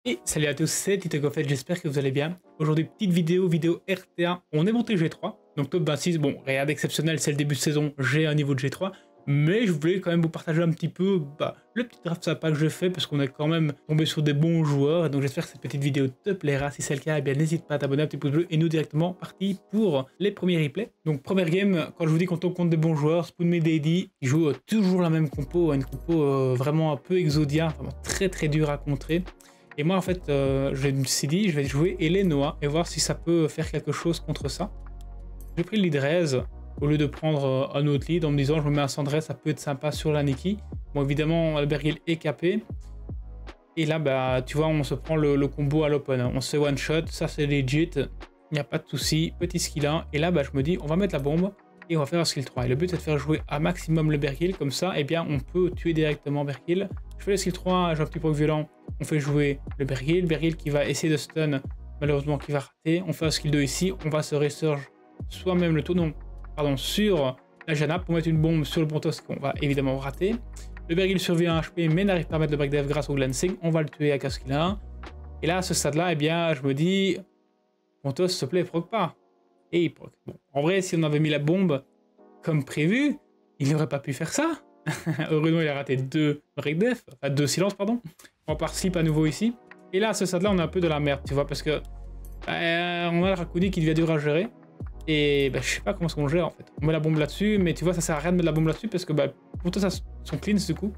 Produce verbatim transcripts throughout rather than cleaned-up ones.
Et salut à tous, c'est TitoGoffet, j'espère que vous allez bien. Aujourd'hui, petite vidéo, vidéo R T A, on est monté G trois, donc top vingt-six, bon, rien d'exceptionnel, c'est le début de saison, j'ai un niveau de G trois, mais je voulais quand même vous partager un petit peu bah, le petit draft sympa que je fais, parce qu'on est quand même tombé sur des bons joueurs, donc j'espère que cette petite vidéo te plaira. Si c'est le cas, eh bien n'hésite pas à t'abonner, un petit pouce bleu, et nous directement parti pour les premiers replays. Donc première game, quand je vous dis qu'on tombe contre des bons joueurs, SpoonMeDaddy, il joue euh, toujours la même compo, une compo euh, vraiment un peu exodia, vraiment très très dur à contrer. Et moi en fait, euh, je me suis dit, je vais jouer Elenoa et voir si ça peut faire quelque chose contre ça. J'ai pris le lead raise au lieu de prendre euh, un autre lead en me disant je me mets un Sandré, ça peut être sympa sur la Nikki. Bon évidemment Albergil est capé. Et là bah tu vois on se prend le, le combo à l'open, on se fait one shot, ça c'est legit, il n'y a pas de souci, petit skill un. Et là bah je me dis on va mettre la bombe et on va faire un skill trois. Et le but c'est de faire jouer à maximum le Bergil, comme ça et eh bien on peut tuer directement Bergil. Je fais le skill trois, j'ai un petit proc violent, on fait jouer le Bergil, Bergil qui va essayer de stun, malheureusement qui va rater. On fait un skill deux ici, on va se resurge soi-même le tour, non, pardon, sur la Janna pour mettre une bombe sur le Pontos qu'on va évidemment rater. Le Bergil survit à un H P mais n'arrive pas à mettre le breakdef grâce au glancing, on va le tuer à skill un. Et là à ce stade là, eh bien je me dis, Pontos s'il te plaît proc pas. Et il proc. Bon, en vrai si on avait mis la bombe comme prévu, il n'aurait pas pu faire ça. Heureusement il a raté deux breakdef, enfin deux silences pardon. On part slip à nouveau ici. Et là à ce stade là on est un peu de la merde tu vois parce que euh, on a le Rakuni qui devient dur à gérer. Et bah, je sais pas comment est-ce qu'on gère en fait. On met la bombe là-dessus mais tu vois ça sert à rien de mettre la bombe là-dessus parce que bah, Pontos a son cleans du coup.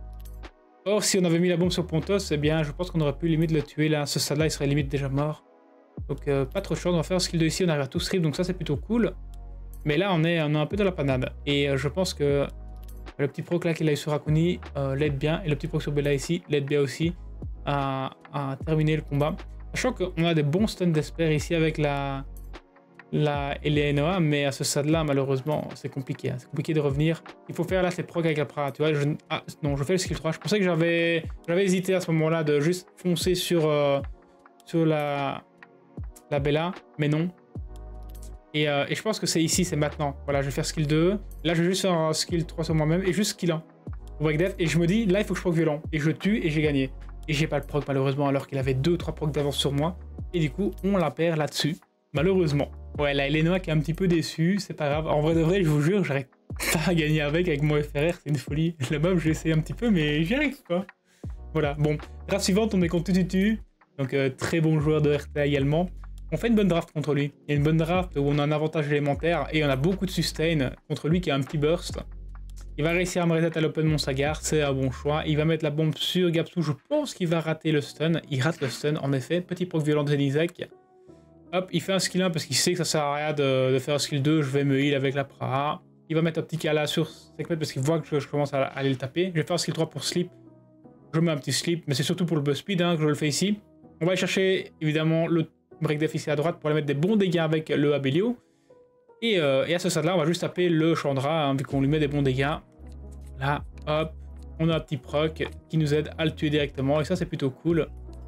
Or si on avait mis la bombe sur Pontos, eh bien je pense qu'on aurait pu limite le tuer là. À ce stade là il serait limite déjà mort. Donc euh, pas trop chaud, on va faire un skill de ici, on arrive à tout strip donc ça c'est plutôt cool. Mais là on est, on est un peu dans la panade. Et euh, je pense que le petit proc là qu'il a eu sur Rakuni euh, l'aide bien, et le petit proc sur Bella ici l'aide bien aussi à, à terminer le combat. Sachant qu'on a des bons stuns d'Esper ici avec la, la Elenoa, mais à ce stade là malheureusement c'est compliqué, hein. C'est compliqué de revenir. Il faut faire là ces procs avec la Pra, tu vois. Je, ah non, je fais le skill trois. Je pensais que j'avais j'avais hésité à ce moment là de juste foncer sur, euh, sur la, la Bella, mais non. Et, euh, et je pense que c'est ici, c'est maintenant. Voilà, je vais faire skill deux. Là, je vais juste faire un skill trois sur moi-même et juste skill un. Au breakdef. Et je me dis, là, il faut que je proc violent. Et je tue et j'ai gagné. Et j'ai pas le proc, malheureusement, alors qu'il avait deux trois procs d'avance sur moi. Et du coup, on la perd là-dessus. Malheureusement. Ouais, là, Elenoa qui est un petit peu déçue. C'est pas grave. En vrai de vrai, je vous jure, j'arrive pas à gagner avec, avec mon F R R. C'est une folie. La mob, j'ai essayé un petit peu, mais j'y arrive pas. Voilà. Bon. Draft suivante, on est contre Tututu. Donc, euh, très bon joueur de R T A également. On fait une bonne draft contre lui. Il y a une bonne draft où on a un avantage élémentaire et on a beaucoup de sustain contre lui qui a un petit burst. Il va réussir à me reset à l'open mon Sagar, c'est un bon choix. Il va mettre la bombe sur Gapsou, je pense qu'il va rater le stun. Il rate le stun, en effet. Petit proc violent de Zenizek. Hop, il fait un skill un parce qu'il sait que ça sert à rien de, de faire un skill deux. Je vais me heal avec la Pra. Il va mettre un petit Kala sur Sekhmet parce qu'il voit que je, je commence à, à aller le taper. Je vais faire un skill trois pour sleep. Je mets un petit sleep, mais c'est surtout pour le buzz speed hein, que je le fais ici. On va aller chercher évidemment le breakdef ici à droite pour aller mettre des bons dégâts avec le Abelio. Et, euh, et à ce stade là on va juste taper le Chandra hein, vu qu'on lui met des bons dégâts. Là hop, on a un petit proc qui nous aide à le tuer directement et ça c'est plutôt cool.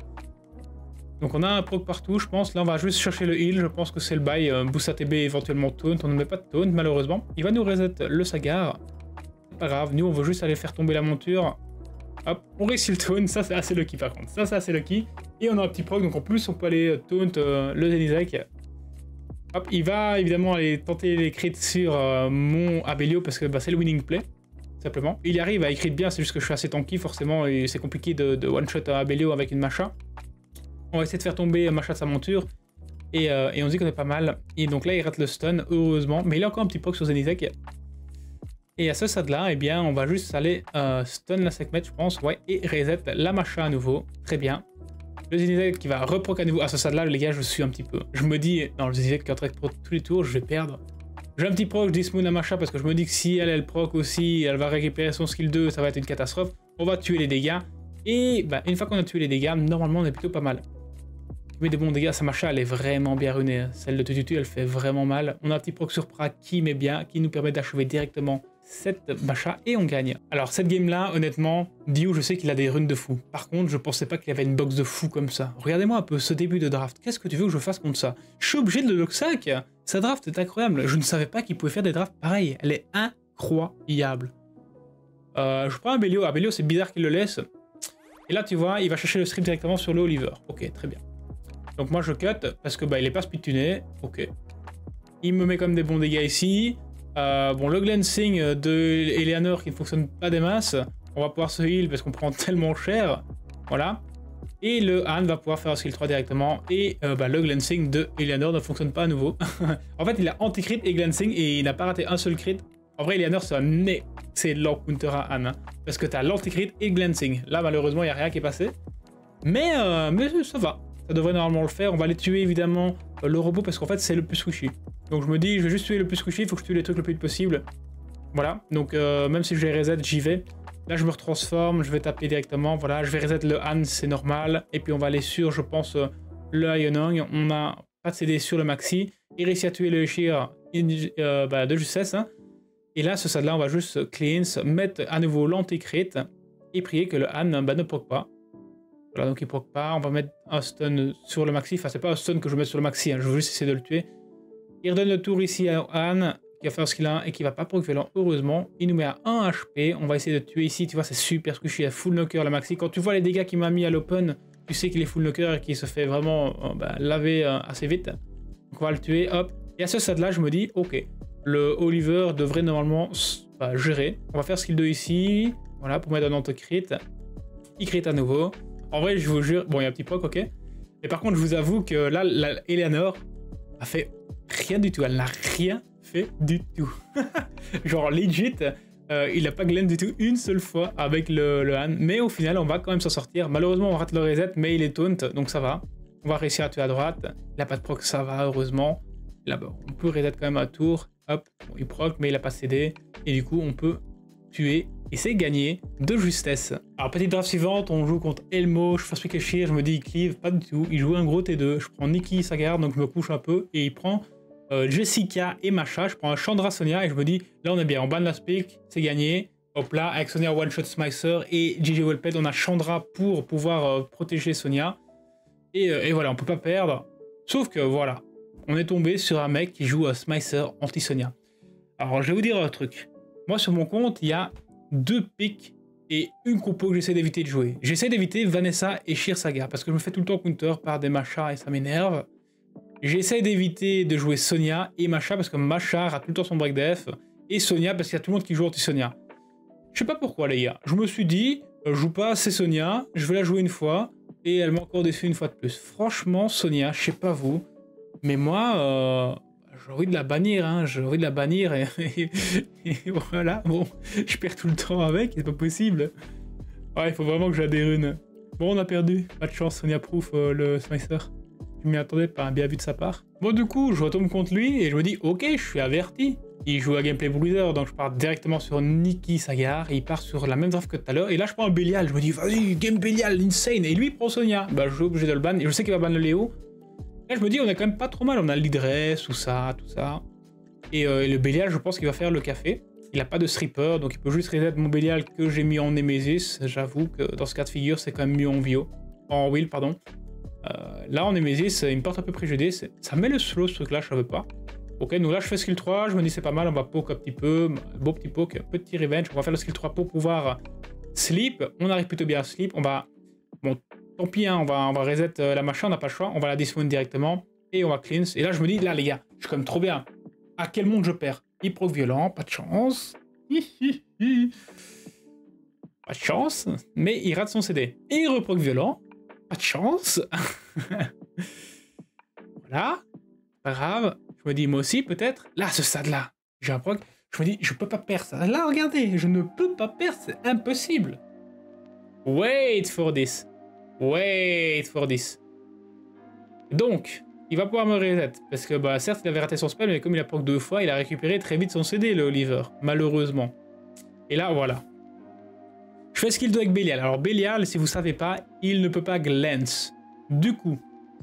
Donc on a un proc partout je pense. Là on va juste chercher le heal, je pense que c'est le bail. euh, Boost A T B éventuellement taunt, on ne met pas de taunt malheureusement. Il va nous reset le Sagar. C'est pas grave, nous on veut juste aller faire tomber la monture. Hop, on réussit le taunt, ça c'est assez lucky par contre, ça c'est assez lucky. Et on a un petit proc, donc en plus on peut aller taunt euh, le Zenizek. Hop, il va évidemment aller tenter les crits sur euh, mon Abelio parce que bah, c'est le winning play, simplement. Il y arrive à écrire bien, c'est juste que je suis assez tanky forcément et c'est compliqué de, de one-shot Abelio avec une Macha. On va essayer de faire tomber Macha de sa monture et, euh, et on se dit qu'on est pas mal. Et donc là il rate le stun, heureusement, mais il a encore un petit proc sur Zenizek. Et à ce stade-là, eh bien, on va juste aller euh, stun la Sekhmet, je pense, ouais, et reset la Macha à nouveau. Très bien. Le Zenizek qui va reproc à nouveau. À ce stade-là, les gars, je suis un petit peu. Je me dis, non, le Zenizek qui est en train de proc tous les tours, je vais perdre. J'ai un petit proc, je dismoon la Macha parce que je me dis que si elle, elle proc aussi, elle va récupérer son skill deux, ça va être une catastrophe. On va tuer les dégâts. Et bah, une fois qu'on a tué les dégâts, normalement, on est plutôt pas mal. Mais des bons dégâts, sa Macha, elle est vraiment bien runée. Celle de Tututu, elle fait vraiment mal. On a un petit proc sur Pra qui met bien, qui nous permet d'achever directement cette Macha et on gagne. Alors cette game là honnêtement, Dio je sais qu'il a des runes de fou. Par contre je pensais pas qu'il y avait une box de fou comme ça. Regardez-moi un peu ce début de draft. Qu'est-ce que tu veux que je fasse contre ça? Je suis obligé de le locksack. Sa draft est incroyable. Je ne savais pas qu'il pouvait faire des drafts pareils. Elle est incroyable. Euh, je prends un Abelio. Abelio c'est bizarre qu'il le laisse. Et là, tu vois, il va chercher le strip directement sur le Oliver. Ok, très bien. Donc moi, je cut parce que bah, il est pas speed-tuné. Ok. Il me met comme des bons dégâts ici. Euh, bon, le Glancing de Eleanor qui ne fonctionne pas des masses. On va pouvoir se heal parce qu'on prend tellement cher. Voilà. Et le Han va pouvoir faire un skill trois directement. Et euh, bah, le Glancing de Eleanor ne fonctionne pas à nouveau. En fait, il a anti-crit et Glancing et il n'a pas raté un seul crit. En vrai, Eleanor, c'est un excellent counter à Han. Hein, parce que tu as l'anti-crit et Glancing. Là, malheureusement, il n'y a rien qui est passé. Mais, euh, mais ça va. Ça devrait normalement le faire. On va aller tuer évidemment euh, le robot parce qu'en fait, c'est le plus squishy. Donc je me dis, je vais juste tuer le plus squishy. Il faut que je tue les trucs le plus vite possible. Voilà. Donc euh, même si je les reset, j'y vais. Là, je me retransforme, je vais taper directement, voilà, je vais reset le Han, c'est normal. Et puis on va aller sur, je pense, euh, le Ionong. On n'a pas de C D sur le maxi. Il réussit à tuer le Shear euh, bah, de justesse. Hein. Et là, ce stade-là, on va juste cleanse, mettre à nouveau l'anti-crit et prier que le Han bah, ne proc pas. Voilà, donc il proc pas. On va mettre un stun sur le maxi. Enfin, c'est pas un stun que je mets sur le maxi, hein. Je veux juste essayer de le tuer. Il redonne le tour ici à Han, qui va faire ce qu'il a et qui va pas proc violent, heureusement. Il nous met à un H P, on va essayer de tuer ici, tu vois, c'est super squishy, à full knocker la maxi. Quand tu vois les dégâts qu'il m'a mis à l'open, tu sais qu'il est full knocker et qu'il se fait vraiment euh, bah, laver euh, assez vite. Donc on va le tuer, hop. Et à ce stade-là, je me dis, ok, le Oliver devrait normalement bah, gérer. On va faire skill deux ici, voilà, pour mettre un anti-crit. Il crit à nouveau. En vrai, je vous jure, bon, il y a un petit proc, ok. Mais par contre, je vous avoue que là, la Eleanor a fait rien du tout, elle n'a rien fait du tout. Genre legit, euh, il n'a pas glen du tout une seule fois avec le, le Han, mais au final on va quand même s'en sortir. Malheureusement on rate le reset, mais il est taunt, donc ça va. On va réussir à tuer à droite, il n'a pas de proc, ça va heureusement. Là-bas on peut reset quand même un tour, hop, bon, il proc mais il n'a pas cédé, et du coup on peut tuer, et c'est gagné de justesse. Alors petite draft suivante, on joue contre Elmo, je fais piquer Shear, je me dis il cleave, pas du tout, il joue un gros T deux, je prends Nikki, sa garde, donc je me couche un peu, et il prend Euh, Jessica et Masha, je prends un Chandra Sonia et je me dis là on est bien, on ban la speak, c'est gagné. Hop là, avec Sonia One Shot Smicer et J J Wellped, on a Chandra pour pouvoir euh, protéger Sonia. Et, euh, et voilà, on peut pas perdre. Sauf que voilà, on est tombé sur un mec qui joue à Smicer anti-Sonia. Alors je vais vous dire un truc. Moi sur mon compte, il y a deux pics et une compo que j'essaie d'éviter de jouer. J'essaie d'éviter Vanessa et Shear Saga parce que je me fais tout le temps counter par des Masha et ça m'énerve. J'essaie d'éviter de jouer Sonia et Masha parce que Masha rate tout le temps son break def et Sonia parce qu'il y a tout le monde qui joue anti-Sonia. Je sais pas pourquoi les gars, je me suis dit, je joue pas assez Sonia, je vais la jouer une fois et elle m'a encore déçu une fois de plus. Franchement Sonia, je sais pas vous, mais moi euh, j'ai envie de la bannir, hein, j'ai envie de la bannir et, et, et voilà, bon, je perds tout le temps avec, c'est pas possible. Ouais, il faut vraiment que j'ai des runes. Bon, on a perdu, pas de chance, Sonia proof euh, le Smicer. Je m'y attendais pas un bien vu de sa part. Bon du coup, je retombe contre lui et je me dis ok, je suis averti. Il joue à Gameplay Bruiser, donc je pars directement sur Nikki Sagar et il part sur la même draft que tout à l'heure. Et là je prends un Belial, je me dis vas-y, game Belial, insane. Et lui il prend Sonia. Bah je suis obligé de le ban et je sais qu'il va ban le Léo. Là je me dis on est quand même pas trop mal, on a l'Idress, tout ça, tout ça. Et, euh, et le Belial je pense qu'il va faire le café. Il a pas de stripper, donc il peut juste reset mon Belial que j'ai mis en Nemesis. J'avoue que dans ce cas de figure c'est quand même mieux en Vio. En Will, pardon. Euh, là en Nemesis, il me porte un peu préjugé, ça met le slow ce truc là, je savais pas. Ok, donc là je fais skill trois, je me dis c'est pas mal, on va poke un petit peu, beau petit poke, petit revenge, on va faire le skill trois pour pouvoir sleep, on arrive plutôt bien à sleep, on va, bon tant pis, hein, on, va, on va reset euh, la machin, on n'a pas le choix, on va la dismount directement, et on va cleanse, et là je me dis, là les gars, je suis quand même trop bien, à quel monde je perds? Il proc violent, pas de chance, pas de chance, mais il rate son C D, et il reproc violent, pas de chance. Voilà. Pas grave. Je me dis, moi aussi, peut-être. Là, ce stade-là, j'ai un proc. Je me dis, je peux pas perdre ça. Là, regardez, je ne peux pas perdre. C'est impossible. Wait for this. Wait for this. Donc, il va pouvoir me reset. Parce que, bah, certes, il avait raté son spell, mais comme il a proc deux fois, il a récupéré très vite son C D, le Oliver. Malheureusement. Et là, voilà. Je fais skill deux avec Belial. Alors Belial, si vous savez pas, il ne peut pas glance. Du coup,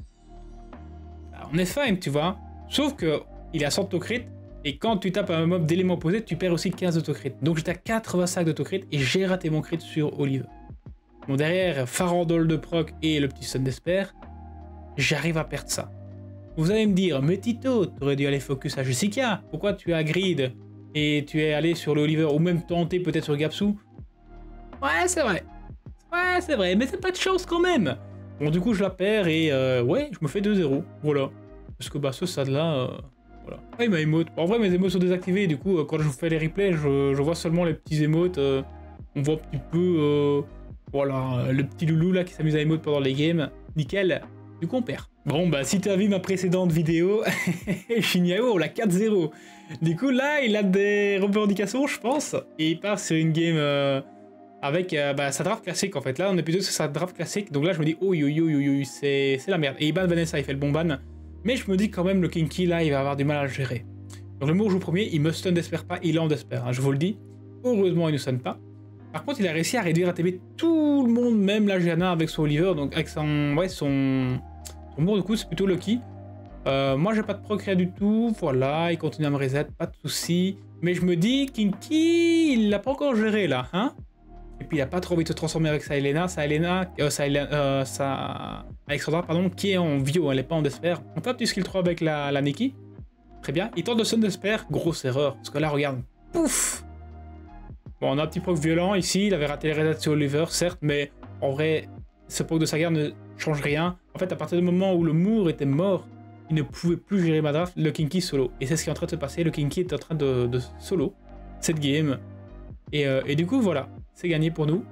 on est fine, tu vois. Sauf que il a cent d'autocrit et quand tu tapes un mob d'élément opposé, tu perds aussi quinze d'autocrit. Donc j'étais à quatre-vingt-cinq d'autocrit et j'ai raté mon crit sur Oliver. Bon derrière, Farandole de proc et le petit stun d'Esper, j'arrive à perdre ça. Vous allez me dire, mais Tito, t'aurais dû aller focus à Jessica. Pourquoi tu as grid et tu es allé sur le Oliver ou même tenté peut-être sur Gapsou? Ouais, c'est vrai. Ouais, c'est vrai, mais c'est pas de chance quand même. Bon, du coup, je la perds et euh, ouais, je me fais deux zéro. Voilà. Parce que bah, ce stade-là, euh, voilà. Ah, il m'a emote. En vrai, mes emotes sont désactivés. Du coup, euh, quand je fais les replays, je, je vois seulement les petits emotes. Euh, on voit un petit peu, euh, voilà, le petit loulou là qui s'amuse à emote pendant les games. Nickel. Du coup, on perd. Bon, bah, si tu as vu ma précédente vidéo, Shinyao, on l'a quatre zéro. Du coup, là, il a des revendications, je pense. Et il part sur une game. Euh, Avec euh, bah, sa draft classique en fait. Là on est plutôt sur sa draft classique. Donc là je me dis oh yo yo yo yo c'est la merde. Et il ban Vanessa, il fait le bon ban. Mais je me dis quand même le Kinky là il va avoir du mal à le gérer. Donc le mot joue premier, il me stun d'espère pas, il en d'espère, hein, je vous le dis. Heureusement il ne stun pas. Par contre il a réussi à réduire A T B tout le monde, même la Gianna avec son Oliver. Donc avec son. Ouais son. Son mot du coup c'est plutôt lucky. Euh, moi j'ai pas de proc rien du tout. Voilà, il continue à me reset, pas de soucis. Mais je me dis Kinky il l'a pas encore géré là, hein. Et puis il a pas trop envie de se transformer avec sa Elena, sa Elena, euh, sa, euh, sa Alexandra pardon, qui est en Vio, elle est pas en Desper. On fait un petit skill trois avec la, la Nikki. Très bien. Il tente de stun Desper, grosse erreur. Parce que là, regarde, pouf. Bon, on a un petit proc violent ici, il avait raté les resets sur Oliver, certes, mais en vrai, ce proc de sa guerre ne change rien. En fait, à partir du moment où le Moore était mort, il ne pouvait plus gérer ma draft, le Kinky solo. Et c'est ce qui est en train de se passer, le Kinky est en train de, de solo cette game. Et, euh, et du coup, voilà. C'est gagné pour nous.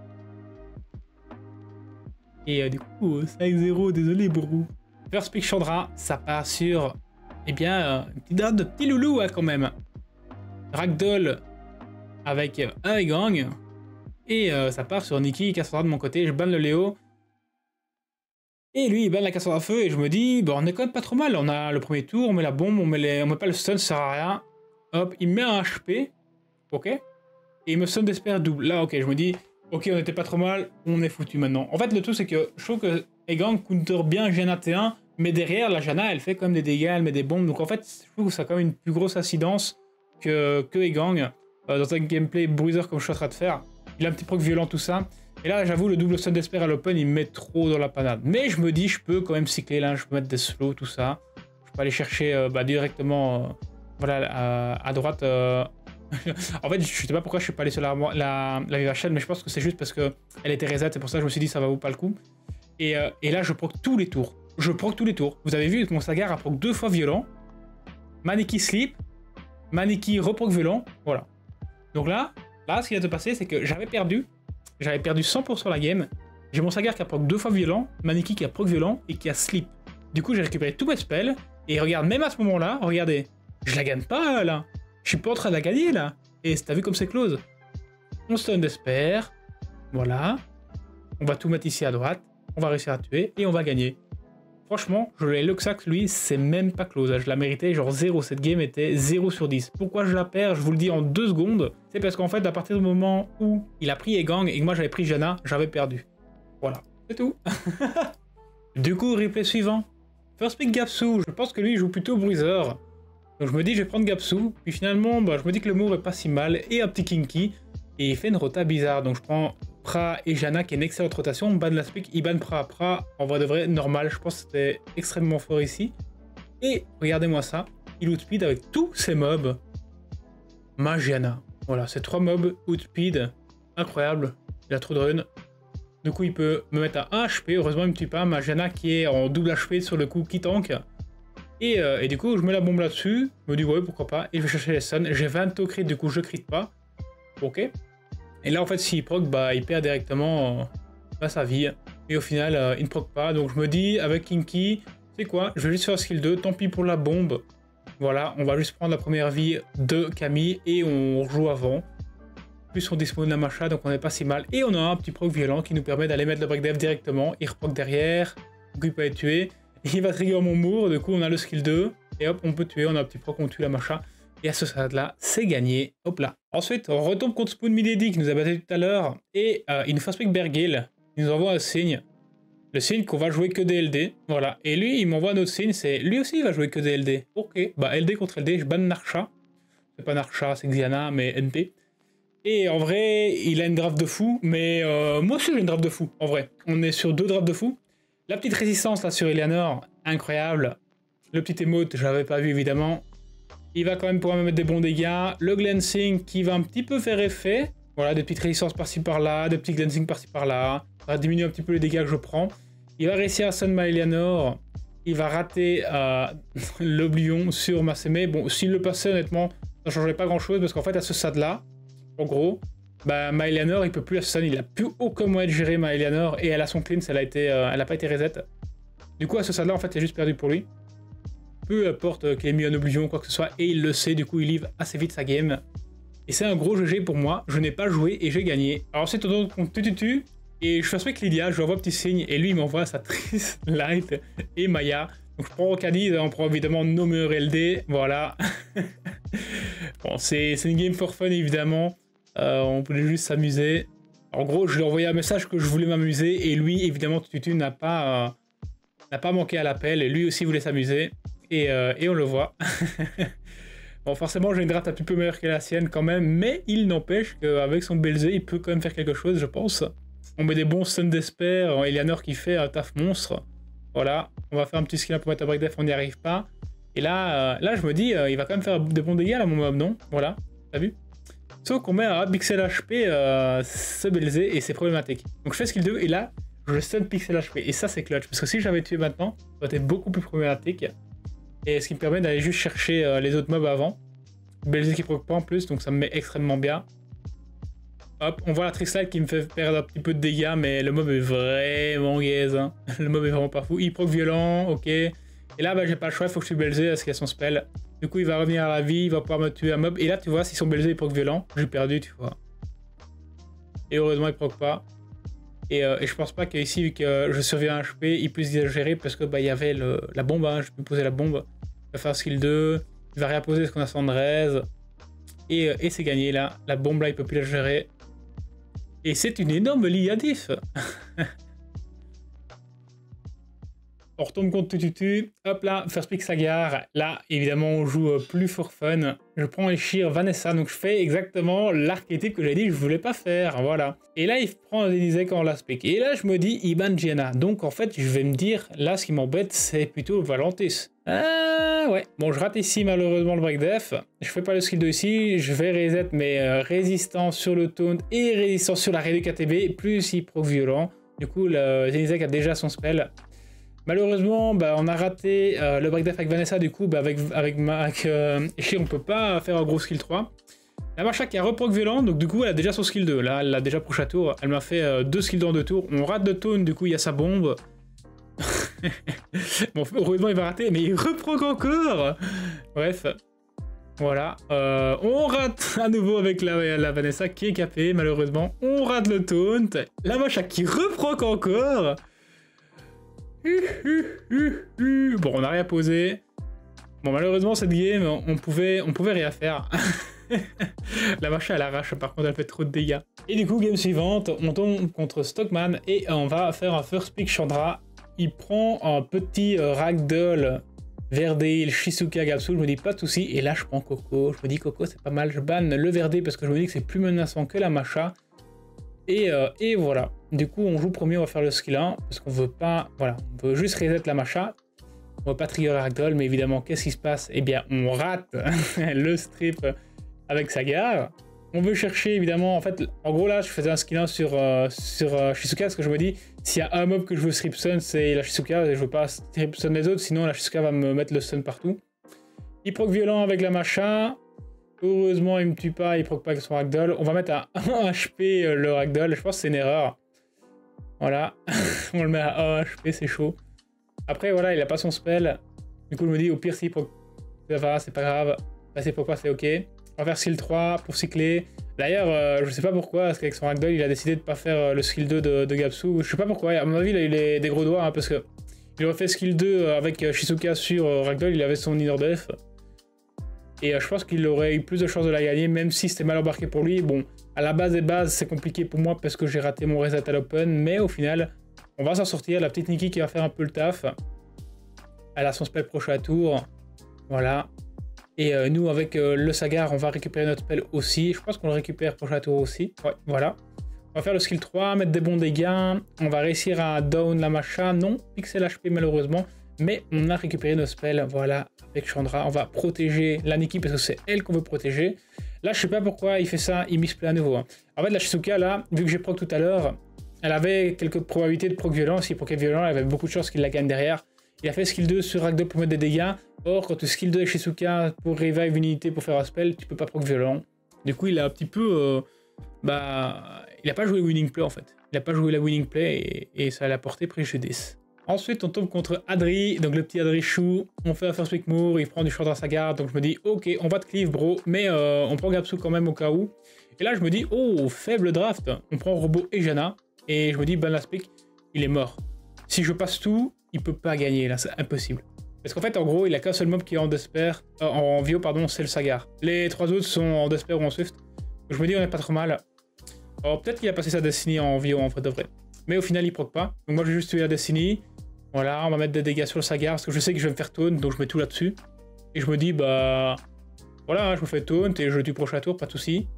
Et euh, du coup, cinq zéro, désolé pour vous. First pick Chandra, ça part sur, eh bien, euh, une petite date de petit loulou hein, quand même. Ragdoll avec euh, un gang. Et euh, ça part sur Nikki, Cassandra de mon côté. Je banne le Léo. Et lui, il banne la Cassandra à feu. Et je me dis, bon, on est quand même pas trop mal. On a le premier tour, on met la bombe, on met, les... on met pas le stun, ça sert à rien. Hop, il met un H P. Ok. Et il me sonne d'espère double. Là, ok, je me dis, ok, on était pas trop mal, on est foutu maintenant. En fait, le truc, c'est que je trouve que Egang counter bien Janna T un, mais derrière, la Janna, elle fait quand même des dégâts, elle met des bombes. Donc en fait, je trouve que ça a quand même une plus grosse incidence que, que Egang. Euh, dans un gameplay bruiser comme je suis en train de faire. Il a un petit proc violent, tout ça. Et là, j'avoue, le double stun d'espère à l'open, il me met trop dans la panade. Mais je me dis, je peux quand même cycler là, je peux mettre des slows, tout ça. Je peux aller chercher euh, bah, directement euh, voilà, à, à droite. Euh, en fait, je sais pas pourquoi je suis pas allé sur la, la, la Viva Shell, mais je pense que c'est juste parce qu'elle était reset, c'est pour ça que je me suis dit ça va vous pas le coup. Et, euh, et là, je proc tous les tours. Je proc tous les tours. Vous avez vu, mon Sagar a proc deux fois violent. Maneki sleep. Maneki reproc violent. Voilà. Donc là, là, ce qui vient de se passer, c'est que j'avais perdu. J'avais perdu cent pour cent la game. J'ai mon Sagar qui a proc deux fois violent. Maneki qui a proc violent et qui a sleep. Du coup, j'ai récupéré tous mes spells. Et regarde, même à ce moment-là, regardez, je la gagne pas là. Je suis pas en train de la gagner là. Et t'as vu comme c'est close. On stun d'espère. Voilà. On va tout mettre ici à droite. On va réussir à tuer et on va gagner. Franchement, je l'ai Luxac, lui, c'est même pas close. Je la méritais genre zéro. Cette game était zéro sur dix. Pourquoi je la perds? Je vous le dis en deux secondes. C'est parce qu'en fait, à partir du moment où il a pris Egang et que moi j'avais pris Janna, j'avais perdu. Voilà. C'est tout. Du coup, replay suivant. First pick Gapsu. Je pense que lui, il joue plutôt bruiser. Donc je me dis je vais prendre Gapsu, puis finalement bah, je me dis que le Moore est pas si mal, et un petit Kinky, et il fait une rota bizarre, donc je prends Pra et Janna qui est une excellente rotation, ban la speak, il ban Pra, Pra, en vrai de vrai, normal, je pense que c'était extrêmement fort ici, et regardez-moi ça, il outspeed avec tous ses mobs, ma Janna, voilà, c'est trois mobs outspeed, incroyable, il a trop de run, du coup il peut me mettre à un H P, heureusement il me tue pas, ma Janna qui est en double H P sur le coup qui tank. Et, euh, et du coup, je mets la bombe là-dessus, je me dis ouais, pourquoi pas, et je vais chercher les stuns. J'ai vingt au crit, du coup, je crit pas. Ok. Et là, en fait, s'il proc, bah, il perd directement euh, bah, sa vie. Et au final, euh, il ne proc pas. Donc, je me dis, avec Kinky, c'est quoi, je vais juste faire skill deux, tant pis pour la bombe. Voilà, on va juste prendre la première vie de Camille et on rejoue avant. Plus on dispose d'un machin, donc on n'est pas si mal. Et on a un petit proc violent qui nous permet d'aller mettre le break dev directement. Il reproc derrière, donc il peut être tué. Il va trigger mon Moore, du coup on a le skill deux, et hop, on peut tuer, on a un petit proc, on tue la macha, et à ce stade-là, c'est gagné, hop là. Ensuite, on retombe contre Spoon Milady qui nous a battu tout à l'heure, et euh, il nous fait pick Bergil, il nous envoie un signe, le signe qu'on va jouer que des L D, voilà, et lui, il m'envoie un autre signe, c'est lui aussi il va jouer que des L D, ok, bah L D contre L D, je banne Narcha, c'est pas Narcha, c'est Xiana, mais N P, et en vrai, il a une draft de fou, mais euh, moi aussi j'ai une draft de fou, en vrai, on est sur deux drafts de fou. La petite résistance là sur Eleanor, incroyable. Le petit emote, je l'avais pas vu évidemment. Il va quand même pouvoir me mettre des bons dégâts. Le glancing qui va un petit peu faire effet. Voilà, des petites résistances par-ci par-là, des petits glancing par-ci par-là. Ça va diminuer un petit peu les dégâts que je prends. Il va réussir à stun ma Eleanor. Il va rater euh, l'Oblivion sur ma Sémé. Bon, s'il le passait, honnêtement, ça ne changerait pas grand-chose parce qu'en fait, à ce stade-là, en gros, bah, ma Eleanor, il peut plus la stun. Il n'a plus aucun moyen de gérer ma Eleanor et elle a son cleanse, elle a été, euh, elle n'a pas été reset. Du coup, à ce stade-là, en fait, il est juste perdu pour lui. Peu importe qu'il ait mis un Oblivion ou quoi que ce soit, et il le sait, du coup, il livre assez vite sa game. Et c'est un gros G G pour moi. Je n'ai pas joué et j'ai gagné. Alors, c'est ton contre Tututu. Et je fais avec Lydia, je lui envoie petit signe et lui il m'envoie sa Triss, Light et Maya. Donc je prends Rocadie, on prend évidemment nos meilleurs L D, voilà. Bon, c'est une game for fun évidemment, euh, on voulait juste s'amuser. En gros, je lui ai envoyé un message que je voulais m'amuser et lui évidemment Tutu n'a pas, euh, n'a pas manqué à l'appel et lui aussi voulait s'amuser. Et, euh, et on le voit. Bon, forcément j'ai une draft un petit peu meilleure que la sienne quand même, mais il n'empêche qu'avec son Belzé il peut quand même faire quelque chose je pense. On met des bons stuns d'Esper, Eleanor qui fait un taf monstre. Voilà, on va faire un petit skill pour mettre un break def, on n'y arrive pas. Et là, euh, là je me dis, euh, il va quand même faire des bons dégâts là mon mob, non? Voilà, t'as vu? Sauf qu'on met à pixel H P euh, ce Belzé et c'est problématique. Donc je fais skill deux et là, je stun pixel H P. Et ça c'est clutch, parce que si j'avais tué maintenant, ça aurait été beaucoup plus problématique. Et ce qui me permet d'aller juste chercher euh, les autres mobs avant. Belzé qui proc pas en plus, donc ça me met extrêmement bien. Hop, on voit la Triss Light qui me fait perdre un petit peu de dégâts, mais le mob est vraiment gaze. Hein. Le mob est vraiment pas fou. Il proc violent, ok. Et là, bah, j'ai pas le choix, il faut que je tue Belzé parce qu'il a son spell. Du coup, il va revenir à la vie, il va pouvoir me tuer un mob. Et là, tu vois, si son Belzé il proc violent, j'ai perdu, tu vois. Et heureusement, il proc pas. Et, euh, et je pense pas qu'ici, vu que je surviens à H P, il puisse exagérer parce que bah, il y avait le, la bombe. Hein. Je peux poser la bombe. Il va faire skill deux. Il va réapposer ce qu'on a Sandrez. Et, et c'est gagné là. La bombe là, il peut plus la gérer. Et c'est une énorme Lydia diff. On retombe contre Tututu. Hop là, First Pick Sagar. Là, évidemment, on joue plus for fun. Je prends Eshir Vanessa. Donc, je fais exactement l'archétype que j'ai dit que je voulais pas faire. Voilà. Et là, il prend un Denizek en last pick. Et là, je me dis Iban Gianna. Donc, en fait, je vais me dire, là, ce qui m'embête, c'est plutôt Valentis. Ah ouais. Bon, je rate ici, malheureusement, le break def. Je fais pas le skill deux ici. Je vais reset mes euh, résistances sur le taunt et résistance sur la réduc K T B. Plus il proc violent. Du coup, le Denizek a déjà son spell. Malheureusement, bah, on a raté euh, le break def avec Vanessa, du coup, bah, avec, avec, avec euh, Eshir, on peut pas faire un gros skill trois. La Macha qui a reproc violent, donc du coup, elle a déjà son skill deux. Là, elle l'a déjà prochain tour. Elle m'a fait euh, deux skills dans deux tours. On rate de taunt, du coup, il y a sa bombe. Bon, heureusement, il va rater, mais il reproc encore. Bref, voilà. Euh, on rate à nouveau avec la, la Vanessa qui est capée, malheureusement. On rate le taunt. La Macha qui reproc encore. Bon, on n'a rien posé. Bon, malheureusement, cette game, on pouvait, on pouvait rien faire. La Macha, elle arrache, par contre, elle fait trop de dégâts. Et du coup, game suivante, on tombe contre Stockman et on va faire un first pick Chandra. Il prend un petit euh, ragdoll Verdé, Shizuka, Gapsu, je me dis pas de soucis. Et là, je prends Coco. Je me dis Coco, c'est pas mal. Je banne le Verdé parce que je me dis que c'est plus menaçant que la Macha. Et, euh, et voilà. Du coup, on joue premier, on va faire le skill un, parce qu'on veut pas... Voilà, on veut juste reset la Macha. On va pas trigger la ragdoll, mais évidemment, qu'est-ce qui se passe? Eh bien, on rate le strip avec Sagar. On veut chercher, évidemment... En fait, en gros, là, je faisais un skill un sur, euh, sur euh, Shizuka, parce que je me dis, s'il y a un mob que je veux strip stun, c'est la Shizuka, et je veux pas strip stun les autres, sinon la Shizuka va me mettre le stun partout. Il proc violent avec la Macha. Heureusement, il me tue pas, il proc pas avec son ragdoll. On va mettre à un H P euh, le ragdoll, je pense que c'est une erreur. Voilà, on le met à un H P, c'est chaud. Après, voilà, il a pas son spell. Du coup, je me dis, au pire, s'il proc... Ça va, c'est pas grave. Là, c'est pourquoi c'est ok. On va faire skill trois pour cycler. D'ailleurs, euh, je sais pas pourquoi, parce qu'avec son ragdoll, il a décidé de pas faire euh, le skill deux de, de Gapsu. Je sais pas pourquoi, à mon avis, il a eu les, des gros doigts, hein, parce que il aurait fait skill deux avec euh, Shizuka sur euh, ragdoll, il avait son inner def. Et euh, je pense qu'il aurait eu plus de chances de la gagner, même si c'était mal embarqué pour lui. Bon, à la base des bases, c'est compliqué pour moi parce que j'ai raté mon reset à l'open, mais au final, on va s'en sortir. La petite Nikki qui va faire un peu le taf. Elle a son spell prochain tour. Voilà. Et euh, nous, avec euh, le Sagar, on va récupérer notre spell aussi. Je pense qu'on le récupère prochain tour aussi. Ouais, voilà. On va faire le skill trois, mettre des bons dégâts. On va réussir à down la Macha. Non, pixel H P malheureusement. Mais on a récupéré nos spells, voilà, avec Chandra. On va protéger la Nikki parce que c'est elle qu'on veut protéger. Là, je sais pas pourquoi il fait ça, il misplay à nouveau. Hein. En fait, la Shizuka, là, vu que j'ai proc tout à l'heure, elle avait quelques probabilités de proc violent. Si proc violent, elle avait beaucoup de chances qu'il la gagne derrière. Il a fait skill deux sur Ragdoll pour mettre des dégâts. Or, quand tu skill deux avec Shizuka pour revive une unité pour faire un spell, tu peux pas proc violent. Du coup, il a un petit peu... Euh, bah... Il a pas joué winning play en fait. Il a pas joué la winning play et, et ça l'a porté préjudice. Ensuite, on tombe contre Adri, donc le petit Adri Chou. On fait un first pick moore, il prend du short dans sa garde. Donc je me dis, ok, on va te cleave, bro. Mais euh, on prend Gapsu quand même au cas où. Et là, je me dis, oh, faible draft. On prend Robo et Janna. Et je me dis, ben last pick, il est mort. Si je passe tout, il peut pas gagner là, c'est impossible. Parce qu'en fait, en gros, il a qu'un seul mob qui est en Despair, euh, en Vio, pardon, c'est le Sagar. Les trois autres sont en Despair ou en Swift. Donc je me dis, on est pas trop mal. Alors peut-être qu'il a passé sa Destiny en Vio en fait de vrai. Mais au final, il proc pas. Donc moi, j'ai juste tué la Destiny. Voilà, on va mettre des dégâts sur le Sagar parce que je sais que je vais me faire taunt, donc je mets tout là-dessus. Et je me dis, bah... Voilà, je me fais taunt et je tue prochain tour, pas de soucis.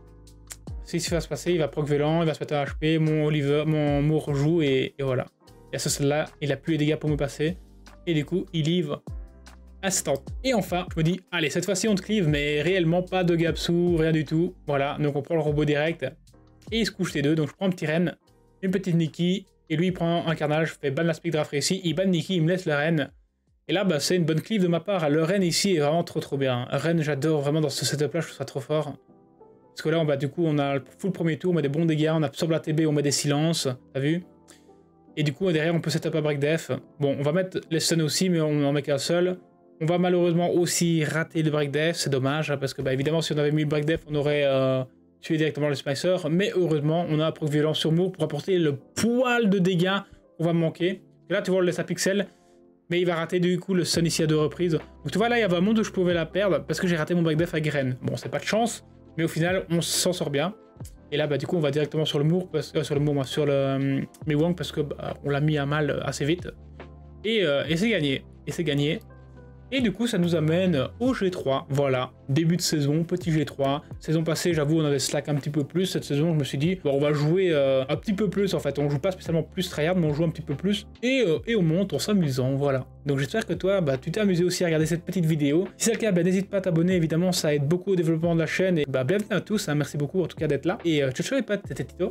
Si ça va se passer, il va proc Vélan, il va se mettre un H P, mon Oliver, mon Moore joue et, et voilà. Et à ce stade-là, il a plus les dégâts pour me passer. Et du coup, il livre instant. Et enfin, je me dis, allez, cette fois-ci, on te cleave, mais réellement pas de Gapsu, rien du tout. Voilà, donc on prend le robot direct. Et il se couche les deux, donc je prends un petit Ren, une petite Nikki, et lui il prend un carnage, je fais ban l'aspect draft réussi, il ban Nikki, il me laisse le Ren. Et là, bah, c'est une bonne cleave de ma part. Le Ren ici est vraiment trop trop bien. Ren, j'adore vraiment dans ce setup-là, je trouve ça trop fort. Parce que là, on, bah, du coup, on a le full premier tour, on met des bons dégâts, on absorbe la T B, on met des silences, t'as vu? Et du coup, derrière, on peut setup à break def. Bon, on va mettre les stuns aussi, mais on en met qu'un seul. On va malheureusement aussi rater le break def, c'est dommage, hein, parce que bah, évidemment, si on avait mis le break def, on aurait euh, tué directement le Smicer. Mais heureusement, on a un proc violent sur Moore pour apporter le poil de dégâts qu'on va manquer. Et là, tu vois, on le laisse à pixel. Mais il va rater du coup le stun ici à deux reprises. Donc tu vois, là, il y avait un monde où je pouvais la perdre parce que j'ai raté mon break def avec Ren. Bon, c'est pas de chance, mais au final, on s'en sort bien. Et là, bah, du coup, on va directement sur le Moore, parce, euh, sur le Moore, moi, sur le euh, Mewang, parce que bah, on l'a mis à mal assez vite. Et, euh, et c'est gagné. Et c'est gagné. Et du coup, ça nous amène au G trois. Voilà, début de saison, petit G trois. Saison passée, j'avoue, on avait slack un petit peu plus. Cette saison, je me suis dit, bon, on va jouer euh, un petit peu plus, en fait. On joue pas spécialement plus tryhard, mais on joue un petit peu plus. Et, euh, et on monte en s'amusant, voilà. Donc j'espère que toi, bah, tu t'es amusé aussi à regarder cette petite vidéo. Si c'est le cas, bah, n'hésite pas à t'abonner, évidemment, ça aide beaucoup au développement de la chaîne. Et bah, bienvenue à tous, hein. Merci beaucoup en tout cas d'être là. Et euh, ciao ciao les potes, c'était Tito.